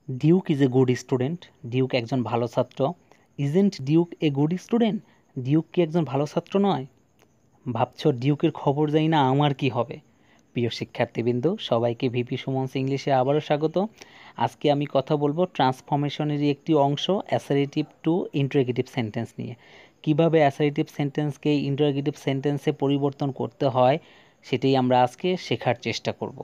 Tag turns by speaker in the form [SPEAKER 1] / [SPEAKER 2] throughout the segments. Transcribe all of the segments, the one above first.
[SPEAKER 1] Duke is a good student. Duke একজন ভালো ছাত্র। Isn't Duke a good student? Duke কি একজন ভালো ছাত্র নয়? ভাবছ ডিউকের খবর জানি না আমার কি হবে। প্রিয় শিক্ষার্থীবৃন্দ, সবাইকে ভিপি সুমনস ইংলিশে আবারও স্বাগত। আজকে আমি কথা বলবো ট্রান্সফরমেশনেরই একটি অংশ, অ্যাসারেটিভ টু ইন্টারোগেটিভ সেন্টেন্স নিয়ে। কিভাবে অ্যাসারেটিভ সেন্টেন্সকে ইন্টারোগেটিভ সেন্টেন্সে পরিবর্তন করতে হয় সেটাই আমরা আজকে শেখার চেষ্টা করব।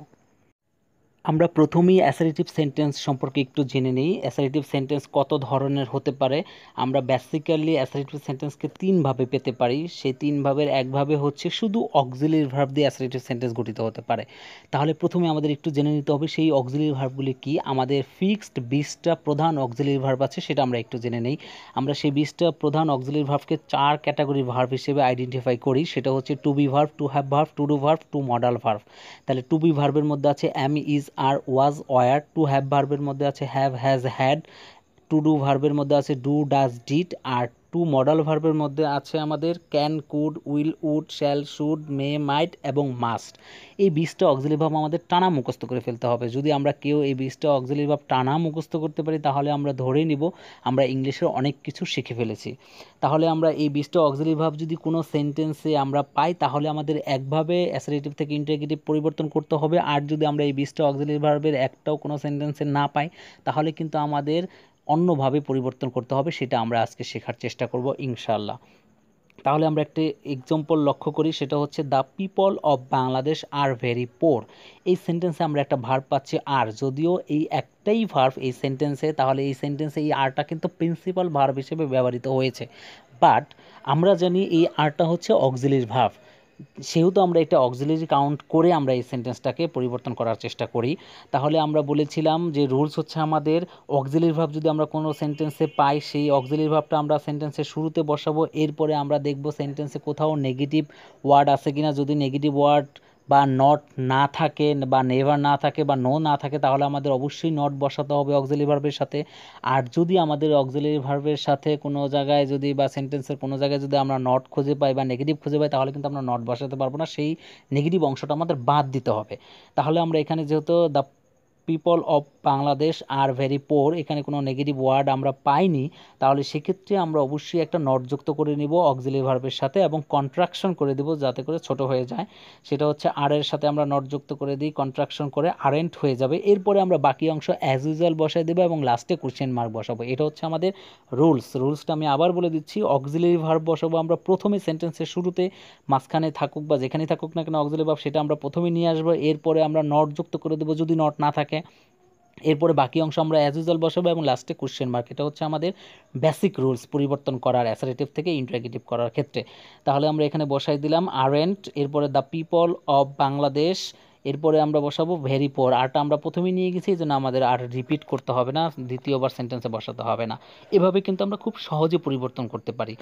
[SPEAKER 1] আমরা প্রথমেই অ্যাসারেটিভ সেন্টেন্স সম্পর্কে একটু জেনে নিই। অ্যাসারেটিভ সেন্টেন্স কত ধরনের হতে পারে? আমরা বেসিক্যালি অ্যাসারেটিভ সেন্টেন্সকে তিনভাবে পেতে পারি। সেই তিন ভাবের একভাবে হচ্ছে শুধু অক্সিলিয়ারি ভার্ব দিয়ে অ্যাসারেটিভ সেন্টেন্স গঠিত হতে পারে। তাহলে প্রথমে আমাদের একটু জেনে নিতে হবে সেই অক্সিলিয়ারি ভার্বগুলি কি। আমাদের ফিক্সড 20টা প্রধান অক্সিলিয়ারি ভার্ব আছে, সেটা আমরা একটু জেনে নেই। আমরা সেই 20টা প্রধান অক্সিলিয়ারি ভার্বকে 4 ক্যাটাগরি ভার্ব হিসেবে আইডেন্টিফাই করি। সেটা হচ্ছে to be verb, to have verb, to do verb, to modal verb. তাহলে টু বি ভার্বের মধ্যে আছে am, is, are, was, were. To have ভার্বের মধ্যে আছে have, has, had. To do ভার্বের মধ্যে আছে ডু, ডাজ, ডিড। আর টু মডাল ভার্বের মধ্যে আছে আমাদের can, could, will, would, shall, should, may, might এবং মাস্ট। এই 20টা অক্সিলারি ভার্ব আমাদের টানা মুখস্থ করে ফেলতে হবে। যদি আমরা কেউ এই 20টা অক্সিলারি ভার্ব টানা মুখস্থ করতে পারি তাহলে আমরা ধরে নিব আমরা ইংলিশের অনেক কিছু শিখে ফেলেছি। তাহলে আমরা এই 20টা অক্সিলারি ভার্ব যদি কোনো সেন্টেন্সে আমরা পাই তাহলে আমাদের একভাবে অ্যাসারেটিভ থেকে ইন্টারোগেটিভ পরিবর্তন করতে হবে। আর যদি আমরা এই 20টা অক্সিলারি ভার্বের একটাও কোনো সেন্টেন্সে না পাই তাহলে কিন্তু আমাদের অন্যভাবে পরিবর্তন করতে হবে। সেটা আমরা আজকে শেখার চেষ্টা করব ইনশাআল্লাহ। তাহলে আমরা একটি এক্সাম্পল লক্ষ্য করি, সেটা হচ্ছে the people of Bangladesh are very poor. এই সেন্টেন্সে আমরা একটা ভার্ব পাচ্ছি আর, যদিও এই একটাই ভার্ব এই সেন্টেন্সে, তাহলে এই সেন্টেন্সে এই আরটা কিন্তু প্রিন্সিপাল ভার্ব হিসেবে ব্যবহৃত হয়েছে। বাট আমরা জানি এই আরটা হচ্ছে অক্সিলারি ভার্ব, সেহেতু আমরা একটা অক্সিলারি কাউন্ট করে আমরা এই সেন্টেন্সটাকে পরিবর্তন করার চেষ্টা করি। তাহলে আমরা বলেছিলাম যে রুলস হচ্ছে আমাদের অক্সিলারি ভার্ব যদি আমরা কোনো সেন্টেন্সে পাই সেই অক্সিলারি ভার্বটা আমরা সেন্টেন্সের শুরুতে বসাবো। এরপরে আমরা দেখব সেন্টেন্সে কোথাও নেগেটিভ ওয়ার্ড আছে কিনা। যদি নেগেটিভ ওয়ার্ড বা নট না থাকে বা নেভার না থাকে বা নো না থাকে তাহলে আমাদের অবশ্যই নট বসাতে হবে অক্সিলারি ভার্বের সাথে। আর যদি আমাদের অক্সিলারি ভার্বের সাথে কোনো জায়গায় যদি বা সেন্টেন্সের কোনো জায়গায় যদি আমরা নট খুঁজে পাই বা নেগেটিভ খুঁজে পাই তাহলে কিন্তু আমরা নট বসাতে পারবো না, সেই নেগেটিভ অংশটা আমাদের বাদ দিতে হবে। তাহলে আমরা এখানে যেহেতু the people of Bangladesh are very poor, এখানে কোনো নেগেটিভ ওয়ার্ড আমরা পাইনি, তাহলে সেক্ষেত্রে আমরা অবশ্যই একটা নট যুক্ত করে নিব অক্সিলারি ভার্বের সাথে এবং কন্ট্রাকশন করে দেব যাতে করে ছোট হয়ে যায়। সেটা হচ্ছে আর এর সাথে আমরা নট যুক্ত করে দিই, কন্ট্রাকশন করে আরেন্ট হয়ে যাবে। এরপরে আমরা বাকি অংশ অ্যাজ ইউজুয়াল বসাই দেবো এবং লাস্টে কোশ্চেন মার্ক বসাবো। এটা হচ্ছে আমাদের রুলসটা আমি আবার বলে দিচ্ছি। অক্সিলারি ভার্ব বসাবো আমরা প্রথমে সেন্টেন্সের শুরুতে, মাঝখানে থাকুক বা যেখানে থাকুক না কেন অক্সিলারি ভার্ব সেটা আমরা প্রথমে নিয়ে আসবো। এরপরে আমরা নট যুক্ত করে দেবো যদি নট না থাকে। এরপরে বাকি অংশ আমরা অ্যাজ ইউজুয়াল বসাবো এবং লাস্টে কোশ্চেন মার্ক। এটা হচ্ছে আমাদের বেসিক রুলস পরিবর্তন করার, অ্যাসারেটিভ থেকে ইন্টারোগেটিভ করার ক্ষেত্রে। তাহলে আমরা এখানে বসাই দিলাম আরেন্ট, এরপরে দ্য পিপল অফ বাংলাদেশ, এরপরে আমরা বসাবো ভেরি পোর। আরটা আমরা প্রথমেই নিয়ে গেছি এই জন্য আমাদের আর রিপিট করতে হবে না, দ্বিতীয়বার সেন্টেন্সে বসাতে হবে না। এভাবে কিন্তু আমরা খুব সহজে পরিবর্তন করতে পারি।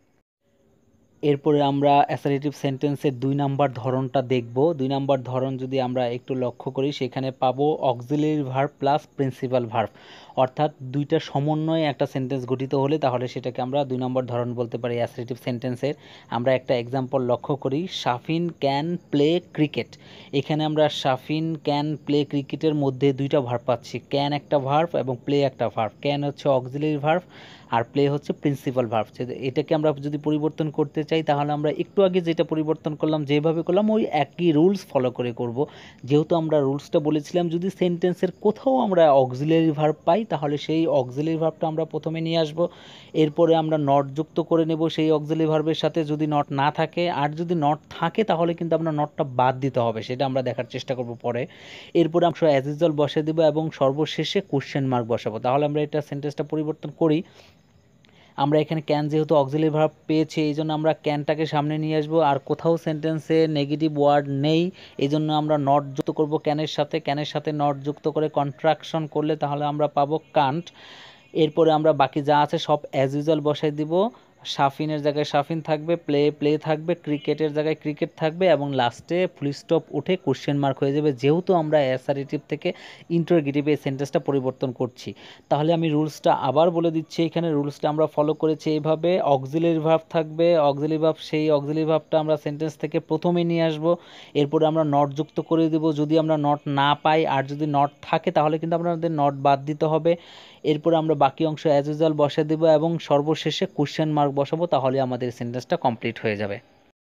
[SPEAKER 1] এরপরে আমরা অ্যাসারেটিভ সেন্টেন্সের 2 নাম্বার ধরনটা দেখব। 2 নাম্বার ধরন যদি আমরা একটু লক্ষ্য করি সেখানে পাবো auxiliary verb plus principal verb, অর্থাৎ দুইটা সমন্বয়ে একটা সেন্টেন্স গঠিত হলে তাহলে সেটাকে আমরা 2 নম্বর ধরন বলতে পারি অ্যাসারেটিভ সেন্টেন্সের। আমরা একটা এক্সাম্পল লক্ষ্য করি, শাফিন ক্যান প্লে ক্রিকেট। এখানে আমরা শাফিন ক্যান প্লে ক্রিকেটের মধ্যে দুইটা ভার্ব পাচ্ছি, ক্যান একটা ভার্ব এবং প্লে একটা ভার্ব। ক্যান হচ্ছে অক্সিলারি ভার্ব আর প্লে হচ্ছে প্রিন্সিপাল ভার্ব। এটাকে আমরা যদি পরিবর্তন করতে চাই তাহলে আমরা একটু আগে যেটা পরিবর্তন করলাম যেভাবে করলাম ওই একই রুলস ফলো করে করব। যেহেতু আমরা রুলসটা বলেছিলাম যদি সেন্টেন্সের কোথাও আমরা অক্সিলারি ভার্ব পাই তাহলে সেই অক্সিলারি ভার্বটা আমরা প্রথমে নিয়ে আসব। এরপরে আমরা নট যুক্ত করে নেব সেই অক্সিলারি ভার্বের সাথে যদি নট না থাকে, আর যদি নট থাকে তাহলে কিন্তু আমরা নটটা বাদ দিতে হবে, সেটা আমরা দেখার চেষ্টা করব পরে। এরপরে আমরা অ্যাজ ইউজুয়াল বসিয়ে দেবো এবং সর্বশেষে কোশ্চেন মার্ক বসাবো। তাহলে আমরা এটা সেন্টেন্সটা পরিবর্তন করি। আমরা এখানে ক্যান যেহেতু অক্সিলারি ভার্ব পেয়েছি এই জন্য আমরা ক্যানটাকে সামনে নিয়ে আসবো, আর কোথাও সেন্টেন্সে নেগেটিভ ওয়ার্ড নেই এই জন্য আমরা নট যুক্ত করব ক্যানের সাথে। ক্যানের সাথে নট যুক্ত করে কন্ট্রাকশন করলে তাহলে আমরা পাবো কান্ট। এরপরে আমরা বাকি যা আছে সব অ্যাজ ইউজুয়াল বসাই দিব শাফিনের জায়গায় শাফিন থাকবে, প্লে প্লে থাকবে, ক্রিকেটের জায়গায় ক্রিকেট থাকবে এবং লাস্টে ফুল স্টপ উঠে কোশ্চেন মার্ক হয়ে যাবে, যেহেতু আমরা অ্যাসারেটিভ থেকে ইন্টারোগেটিভ এই সেন্টেন্সটা পরিবর্তন করছি। তাহলে আমি রুলসটা আবার বলে দিচ্ছি, এখানে রুলসটা আমরা ফলো করেছি এইভাবে। অক্সিলারি ভার্ব থাকবে, অক্সিলারি ভার্ব, সেই অক্সিলারি ভার্বটা আমরা সেন্টেন্স থেকে প্রথমে নিয়ে আসবো, এরপরে আমরা নট যুক্ত করে দেবো যদি আমরা নট না পাই, আর যদি নট থাকে তাহলে কিন্তু আমাদের নট বাদ দিতে হবে। এরপরে আমরা বাকি অংশ অ্যাজ ইউজুয়াল বসে দেবো এবং সর্বশেষে কোশ্চেন মার্ক বসাবো, তাহলে আমাদের সেন্টেন্সটা কমপ্লিট হয়ে যাবে।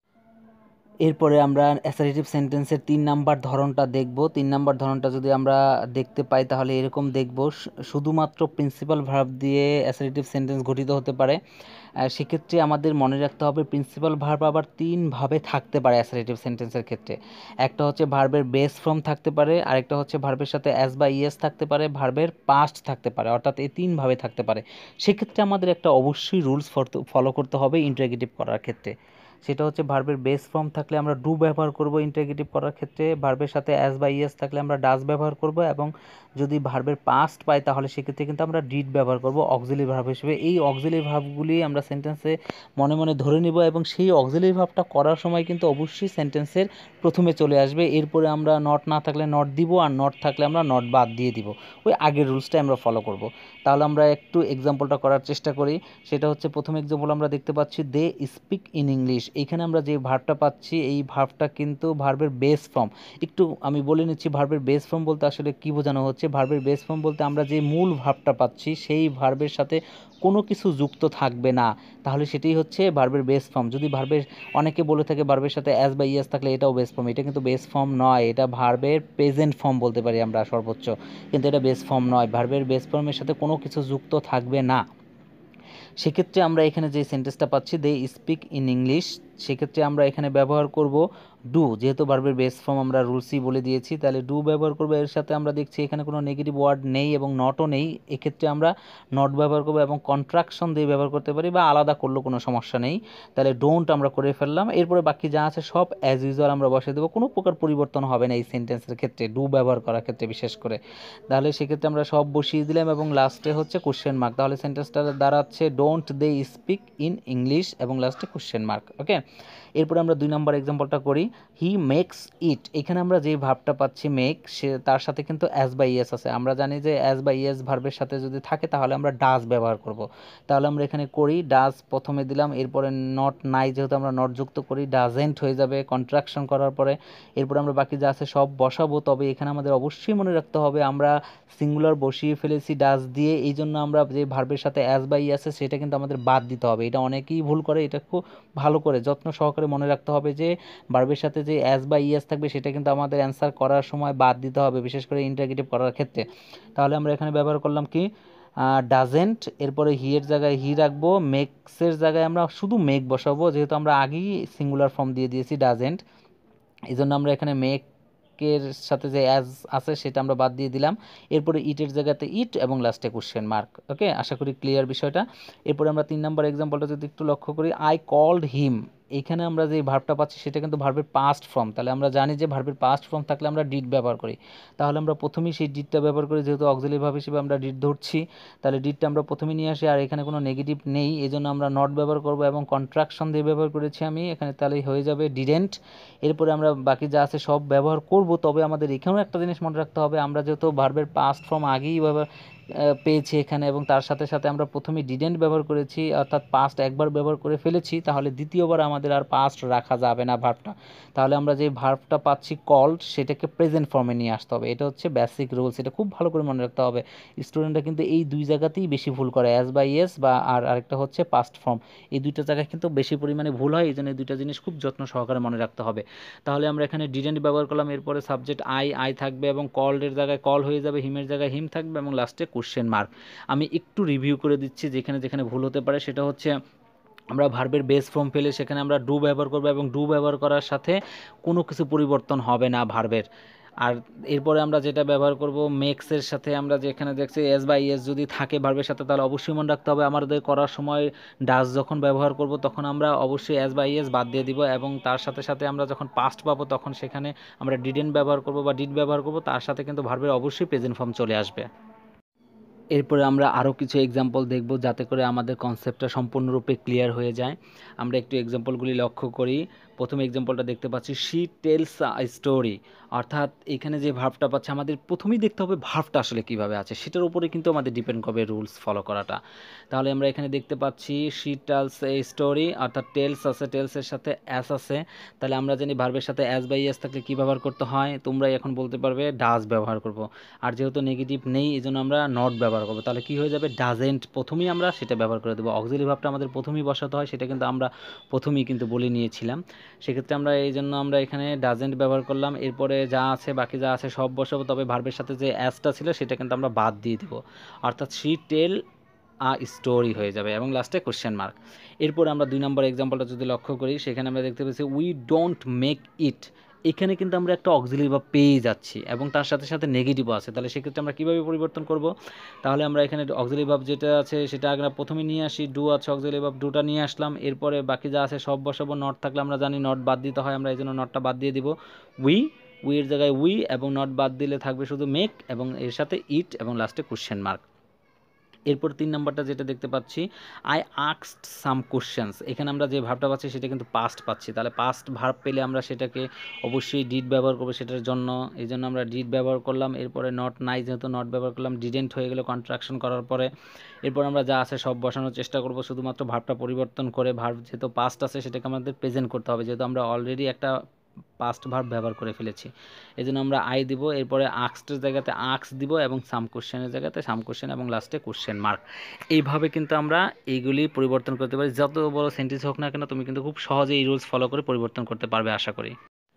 [SPEAKER 1] এরপরে আমরা অ্যাসারেটিভ সেন্টেন্সের 3 নাম্বার ধরনটা দেখব। 3 নাম্বার ধরনটা যদি আমরা দেখতে পাই তাহলে এরকম দেখব, শুধুমাত্র প্রিন্সিপাল ভার্ব দিয়ে অ্যাসারেটিভ সেন্টেন্স গঠিত হতে পারে। সেক্ষেত্রে আমাদের মনে রাখতে হবে প্রিন্সিপাল ভার্ব আবার 3 ভাবে থাকতে পারে অ্যাসারেটিভ সেন্টেন্সের ক্ষেত্রে। একটা হচ্ছে ভার্বের বেস ফর্ম থাকতে পারে, আরেকটা হচ্ছে ভার্বের সাথে অ্যাজ বা ইএস থাকতে পারে, ভার্বের পাস্ট থাকতে পারে, অর্থাৎ এই 3 ভাবে থাকতে পারে। সেক্ষেত্রে আমাদের একটা অবশ্যই রুলস ফলো করতে হবে ইন্টারোগেটিভ করার ক্ষেত্রে। সেটা হচ্ছে ভার্বের বেস ফর্ম থাকলে আমরা ডু ব্যবহার করব ইন্টারোগেটিভ করার ক্ষেত্রে, ভার্বের সাথে অ্যাজ বা ইএস থাকলে আমরা ডাজ ব্যবহার করব, এবং যদি ভার্বের পাস্ট পাই তাহলে সেক্ষেত্রে কিন্তু আমরা ডিড ব্যবহার করব অক্সিলারি ভার্ব হিসেবে। এই অক্সিলারি ভার্বগুলি আমরা সেন্টেন্সে মনে মনে ধরে নিব এবং সেই অক্সিলারি ভার্বটা করার সময় কিন্তু অবশ্যই সেন্টেন্সের প্রথমে চলে আসবে। এরপরে আমরা নট না থাকলে নট দিব, আর নট থাকলে আমরা নট বাদ দিয়ে দিব। ওই আগের রুলসটাই আমরা ফলো করব। তাহলে আমরা একটু এক্সাম্পলটা করার চেষ্টা করি। সেটা হচ্ছে প্রথম এক্সাম্পল আমরা দেখতে পাচ্ছি দে স্পিক ইন ইংলিশ। এইখানে আমরা যে ভার্বটা পাচ্ছি এই ভার্বটা কিন্তু ভার্বের বেস ফর্ম। একটু আমি বলে নিচ্ছি ভার্বের বেস ফর্ম বলতে আসলে কি বোঝানো হচ্ছে। ভার্বের বেস ফর্ম বলতে আমরা যে মূল ভার্বটা পাচ্ছি সেই ভার্বের সাথে কোনো কিছু যুক্ত থাকবে না, তাহলে সেটাই হচ্ছে ভার্বের বেস ফর্ম। যদি ভার্বের, অনেকে বলে থাকে ভার্বের সাথে অ্যাজ বা ইএস থাকলে এটাও বেস ফর্ম, এটা কিন্তু বেস ফর্ম নয়, এটা ভার্বের প্রেজেন্ট ফর্ম বলতে পারি আমরা সর্বোচ্চ, কিন্তু এটা বেস ফর্ম নয়। ভার্বের বেস ফর্মের সাথে কোনো কিছু যুক্ত থাকবে না। সেক্ষেত্রে আমরা এখানে যে সেন্টেন্সটা পাচ্ছি দে স্পিক ইন ইংলিশ, সেক্ষেত্রে আমরা এখানে ব্যবহার করব ডু, যেহেতু ভার্বের বেস ফর্ম আমরা রুলসই বলে দিয়েছি, তাহলে ডু ব্যবহার করবো। এর সাথে আমরা দেখছি এখানে কোনো নেগেটিভ ওয়ার্ড নেই এবং নটও নেই, এক্ষেত্রে আমরা নট ব্যবহার করবো এবং কন্ট্রাকশন দিয়ে ব্যবহার করতে পারি, বা আলাদা করলেও কোনো সমস্যা নেই। তাহলে ডোন্ট আমরা করে ফেললাম, এরপরে বাকি যা আছে সব অ্যাজ ইউজুয়াল আমরা বসে দেবো, কোনো প্রকার পরিবর্তন হবে না এই সেন্টেন্সের ক্ষেত্রে, ডু ব্যবহার করার ক্ষেত্রে বিশেষ করে। তাহলে সেক্ষেত্রে আমরা সব বসিয়ে দিলাম এবং লাস্টে হচ্ছে কোশ্চেন মার্ক, তাহলে সেন্টেন্সটা দাঁড়াচ্ছে don't they speak in English এবং লাস্টে কোশ্চেন মার্ক। ওকে, এরপরে আমরা 2 নম্বর এক্সাম্পলটা করি। হি মেক্স ইট, এখানে আমরা যে ভার্বটা পাচ্ছি মেক, সে তার সাথে কিন্তু অ্যাজ বা ইএস আছে। আমরা জানি যে অ্যাজ বা ইএস ভার্বের সাথে যদি থাকে তাহলে আমরা ডাজ ব্যবহার করব। তাহলে আমরা এখানে করি ডাজ প্রথমে দিলাম, এরপরে নট নাই, যেহেতু আমরা নট যুক্ত করি ডাজেন্ট হয়ে যাবে কন্ট্রাকশন করার পরে। এরপরে আমরা বাকি যা আছে সব বসাবো, তবে এখানে আমাদের অবশ্যই মনে রাখতে হবে আমরা সিঙ্গুলার বসিয়ে ফেলেছি ডাজ দিয়ে, এই জন্য আমরা যে ভার্বের সাথে অ্যাজ বা ই আছে সেটা কিন্তু আমাদের বাদ দিতে হবে। এটা অনেকেই ভুল করে, এটা খুব ভালো করে যত্ন সহকারে মনে রাখতে হবে যে ভার্বের সাথে যে অ্যাজ বা ইএস থাকবে সেটা কিন্তু আমাদের অ্যান্সার করার সময় বাদ দিতে হবে, বিশেষ করে ইন্টারোগেটিভ করার ক্ষেত্রে। তাহলে আমরা এখানে ব্যবহার করলাম কি ডাজেন্ট, এরপরে হি এর জায়গায় হি রাখবো, মেক্সের জায়গায় আমরা শুধু মেক বসাবো, যেহেতু আমরা আগেই সিঙ্গুলার ফর্ম দিয়ে দিয়েছি ডাজেন্ট, এই জন্য আমরা এখানে মেকের সাথে যে অ্যাজ আছে সেটা আমরা বাদ দিয়ে দিলাম। এরপরে ইটের জায়গাতে ইট এবং লাস্টে কোশ্চেন মার্ক। ওকে, আশা করি ক্লিয়ার বিষয়টা। এরপরে আমরা 3 নম্বর এক্সাম্পলটা যদি একটু লক্ষ্য করি, আই কল্ড হিম, এখানে আমরা যে ভার্বটা পাচ্ছি সেটা কিন্তু ভার্বের পাস্ট ফর্ম। তাহলে আমরা জানি যে ভার্বের পাস্ট ফর্ম থাকলে আমরা ডিড ব্যবহার করি, তাহলে আমরা প্রথমেই সেই ডিডটা ব্যবহার করি, যেহেতু অক্সিলারি ভার্ব হিসেবে আমরা ডিড ধরছি, তাহলে ডিডটা আমরা প্রথমে নিয়ে আসি, আর এখানে কোনো নেগেটিভ নেই এই জন্য আমরা নট ব্যবহার করব এবং কন্ট্রাকশন দিয়ে ব্যবহার করেছি আমি এখানে, তাহলে হয়ে যাবে ডিডেন্ট। এরপরে আমরা বাকি যা আছে সব ব্যবহার করব, তবে আমাদের এখানেও একটা জিনিস মনে রাখতে হবে, আমরা যেহেতু ভার্বের পাস্ট ফর্ম আগেই পেয়েছি এখানে এবং তার সাথে সাথে আমরা প্রথমে ডিডেন্ট ব্যবহার করেছি, অর্থাৎ পাস্ট একবার ব্যবহার করে ফেলেছি, তাহলে দ্বিতীয়বার আমাদের আর পাস্ট রাখা যাবে না ভার্বটা। তাহলে আমরা যে ভার্বটা পাচ্ছি কল্ড সেটাকে প্রেজেন্ট ফর্মে নিয়ে আসতে হবে, এটা হচ্ছে বেসিক রুলস, এটা খুব ভালো করে মনে রাখতে হবে। স্টুডেন্টরা কিন্তু এই দুই জায়গাতেই বেশি ভুল করে, অ্যাজ বাই ইয়েস বা আর আরেকটা হচ্ছে পাস্ট ফর্ম, এই দুইটা জায়গায় কিন্তু বেশি পরিমাণে ভুল হয়, এই জন্য এই দুইটা জিনিস খুব যত্ন সহকারে মনে রাখতে হবে। তাহলে আমরা এখানে ডিডেন্ট ব্যবহার করলাম, এরপরে সাবজেক্ট আই থাকবে এবং কল্ডের জায়গায় কল হয়ে যাবে, হিমের জায়গায় হিম থাকবে এবং লাস্টে কোশ্চেন মার্ক। আমি একটু রিভিউ করে দিচ্ছি যেখানে যেখানে ভুল হতে পারে, সেটা হচ্ছে আমরা ভার্বের বেস ফর্ম পেলে সেখানে আমরা ডু ব্যবহার করবো এবং ডু ব্যবহার করার সাথে কোনো কিছু পরিবর্তন হবে না ভার্বের। আর এরপরে আমরা যেটা ব্যবহার করব মেক্সের সাথে, আমরা যেখানে দেখছি এস বাই এস যদি থাকে ভার্বের সাথে তাহলে অবশ্যই মনে রাখতে হবে আমাদের করার সময় ডাজ যখন ব্যবহার করব তখন আমরা অবশ্যই এস বাই এস বাদ দিয়ে দিব, এবং তার সাথে সাথে আমরা যখন পাস্ট পাবো তখন সেখানে আমরা ডিডেন্ট ব্যবহার করব বা ডিড ব্যবহার করব, তার সাথে কিন্তু ভার্বের অবশ্যই প্রেজেন্ট ফর্ম চলে আসবে। এরপরে আমরা আরও কিছু এক্সাম্পল দেখব যাতে করে আমাদের কনসেপ্টটা সম্পূর্ণরূপে ক্লিয়ার হয়ে যায়। আমরা একটু এক্সাম্পলগুলি লক্ষ্য করি। প্রথম এক্সাম্পলটা দেখতে পাচ্ছি, শি টেলস আ স্টোরি। অর্থাৎ এখানে যে ভার্বটা পাচ্ছে, আমাদের প্রথমেই দেখতে হবে ভার্বটা আসলে কীভাবে আছে, সেটার উপরে কিন্তু আমাদের ডিপেন্ড করবে রুলস ফলো করাটা। তাহলে আমরা এখানে দেখতে পাচ্ছি শি টেলস এ স্টোরি, অর্থাৎ টেলস আছে, টেলসের সাথে অ্যাস আছে। তাহলে আমরা জানি ভার্বের সাথে অ্যাস বা ইএস থাকলে কী ব্যবহার করতে হয়, তোমরাই এখন বলতে পারবে, ডাজ ব্যবহার করব। আর যেহেতু নেগেটিভ নেই, এই জন্য আমরা নট ব্যবহার করবো। তাহলে কী হয়ে যাবে, ডাজেন্ট প্রথমেই আমরা সেটা ব্যবহার করে দেবো। অক্সিলারি ভার্বটা আমাদের প্রথমেই বসাতে হয়, সেটা কিন্তু আমরা প্রথমেই কিন্তু বলে নিয়েছিলাম। সেক্ষেত্রে আমরা এই জন্য আমরা এখানে ডাজেন্ট ব্যবহার করলাম। এরপরে যা আছে, বাকি যা আছে সব বসাবো, তবে ভার্বের সাথে যে অ্যাসটা ছিল সেটা কিন্তু আমরা বাদ দিয়ে দেবো, অর্থাৎ শি টেল আ স্টোরি হয়ে যাবে এবং লাস্টে কোশ্চেন মার্ক। এরপর আমরা 2 নম্বর এক্সাম্পলটা যদি লক্ষ্য করি, সেখানে আমরা দেখতে পাচ্ছি উই ডোন্ট মেক ইট। এখানে কিন্তু আমরা একটা অক্সিলারি ভার্ব পেয়ে যাচ্ছি এবং তার সাথে সাথে নেগেটিভও আছে। তাহলে সেক্ষেত্রে আমরা কীভাবে পরিবর্তন করব, তাহলে আমরা এখানে অক্সিলারি ভার্ব যেটা আছে সেটা আগে প্রথমে নিয়ে আসি, ডু আছে অক্সিলারি ভার্ব, ডুটা নিয়ে আসলাম। এরপরে বাকি যা আছে সব বসাবো। নট থাকলে আমরা জানি নট বাদ দিতে হয়, আমরা এই জন্য নটটা বাদ দিয়ে দিব। উইয়ের জায়গায় উই এবং নট বাদ দিলে থাকবে শুধু মেক এবং এর সাথে ইট এবং লাস্টে কোশ্চেন মার্ক। এরপর 3 নাম্বারটা যেটা দেখতে পাচ্ছি, আই আস্কড সাম কোশ্চেন্স। এখানে আমরা যে ভার্বটা পাচ্ছি সেটা কিন্তু পাস্ট পাচ্ছি। তাহলে পাস্ট ভার্ব পেলে আমরা সেটাকে অবশ্যই ডিড ব্যবহার করবো সেটার জন্য, এই জন্য আমরা ডিড ব্যবহার করলাম। এরপরে নট নাই, যেহেতু নট ব্যবহার করলাম। ডিডেন্ট হয়ে গেলে কন্ট্রাকশন করার পরে। এরপর আমরা যা আছে সব বসানোর চেষ্টা করব, শুধুমাত্র ভার্বটা পরিবর্তন করে। ভার্ব যেহেতু পাস্ট আছে সেটাকে আমাদের প্রেজেন্ট করতে হবে, যেহেতু আমরা অলরেডি একটা পাস্ট ভার্ব ব্যবহার করে ফেলেছি। এই জন্য আমরা আই দিব, এরপরে আস্কডের জায়গাতে আক্স দিব এবং সাম কোশ্চেনের জায়গাতে সাম কোশ্চেন এবং লাস্টে কোশ্চেন মার্ক। এইভাবে কিন্তু আমরা এইগুলি পরিবর্তন করতে পারি। যত বড় সেন্টেন্স হোক না কেন, তুমি কিন্তু খুব সহজে এই রুলস ফলো করে পরিবর্তন করতে পারবে আশা করি।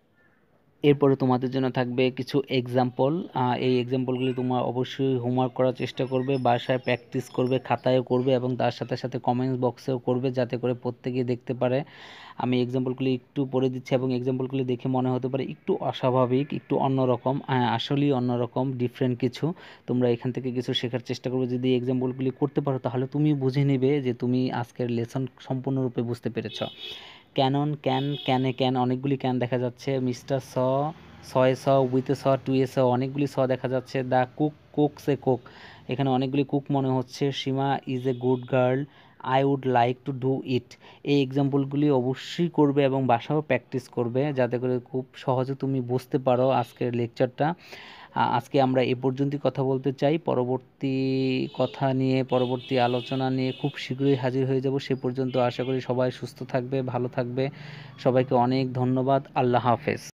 [SPEAKER 1] এরপরে তোমাদের জন্য থাকবে কিছু এক্সাম্পল। এই এক্সাম্পলগুলি তোমরা অবশ্যই হোমওয়ার্ক করার চেষ্টা করবে, বাসায় প্র্যাকটিস করবে, খাতায়ও করবে এবং তার সাথে সাথে কমেন্টস বক্সেও করবে, যাতে করে প্রত্যেকেই দেখতে পারে। আমি এক্সাম্পলগুলি একটু পড়ে দিচ্ছি এবং এক্সাম্পলগুলি দেখে মনে হতে পারে একটু অস্বাভাবিক, একটু অন্যরকম। আসলেই অন্যরকম, ডিফারেন্ট কিছু। তোমরা এখান থেকে কিছু শেখার চেষ্টা করবে। যদি এক্সাম্পলগুলি করতে পারো তাহলে তুমি বুঝে নেবে যে তুমি আজকের লেসন সম্পূর্ণরূপে বুঝতে পেরেছ। ক্যানন, ক্যান, ক্যানে, ক্যান, অনেকগুলি ক্যান দেখা যাচ্ছে। মিস্টার স, সয়ে স, উইথে স, টুয়ে স, অনেকগুলি স দেখা যাচ্ছে। The cook, cooks a cook, এখানে অনেকগুলি কুক মনে হচ্ছে। Seema is a good girl, I would like to do it. এই এক্সাম্পলগুলি অবশ্যই করবে এবং বাসাও প্র্যাকটিস করবে, যাতে করে খুব সহজে তুমি বুঝতে পারো আজকের লেকচারটা। আজকে আমরা এ পর্যন্তই কথা বলতে চাই। পরবর্তী কথা নিয়ে, পরবর্তী আলোচনা নিয়ে খুব শীঘ্রই হাজির হয়ে যাব। সে পর্যন্ত আশা করি সবাই সুস্থ থাকবে, ভালো থাকবে। সবাইকে অনেক ধন্যবাদ। আল্লাহ হাফেজ।